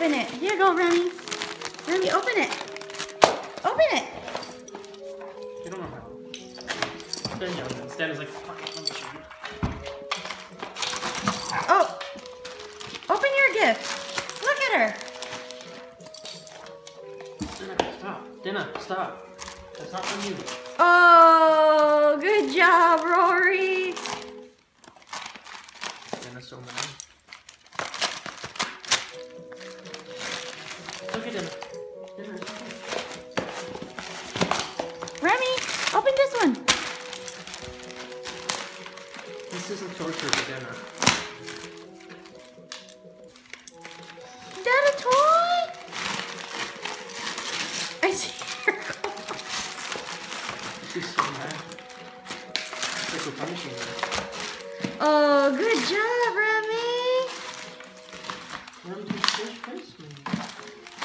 open it. Here you go, Remy. Remy, open it. Open it. You don't know how. Then young. Stan is like, fuck it, let me show you. Oh. Open your gift. Look at her. Dinah, stop. Dinah, stop. That's not from you. Oh, good job, Rory. Dinah's so mad. Look at Dinah. Dinah, it's okay. Remy, open this one. This isn't torture for Dinah. Is that a toy? I see her. She's so mad. It's like we're punishing her. Oh, good job, Remy. Remy, just punch me.